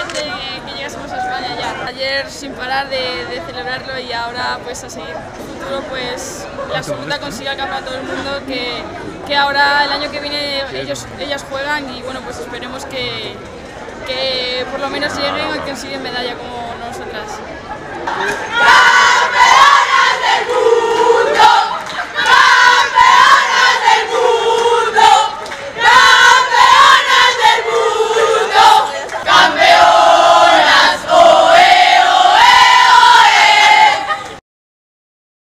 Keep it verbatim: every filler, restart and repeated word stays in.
ilusionante que, que llegásemos a España ya. Ayer sin parar de, de celebrarlo y ahora pues a seguir. En el futuro pues la absoluta consiga el campeonato del mundo, que, que ahora el año que viene ellos, ellas juegan y bueno, pues esperemos que, que por lo menos lleguen y consiguen medalla como nosotras.